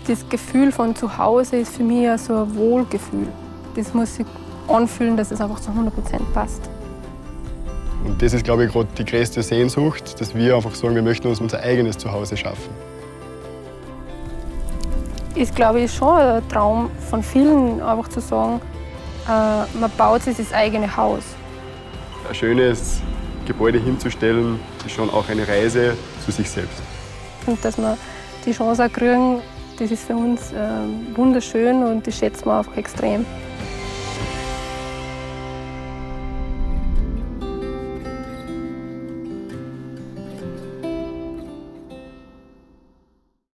Das Gefühl von zu Hause ist für mich so ein Wohlgefühl. Das muss sich anfühlen, dass es einfach zu 100% passt. Und das ist, glaube ich, gerade die größte Sehnsucht, dass wir einfach sagen, wir möchten uns unser eigenes Zuhause schaffen. Ist, glaube ich, schon ein Traum von vielen, einfach zu sagen, man baut sich das eigene Haus. Ein schönes Gebäude hinzustellen, ist schon auch eine Reise zu sich selbst. Und dass wir die Chance auch kriegen, das ist für uns wunderschön und das schätzen wir einfach extrem.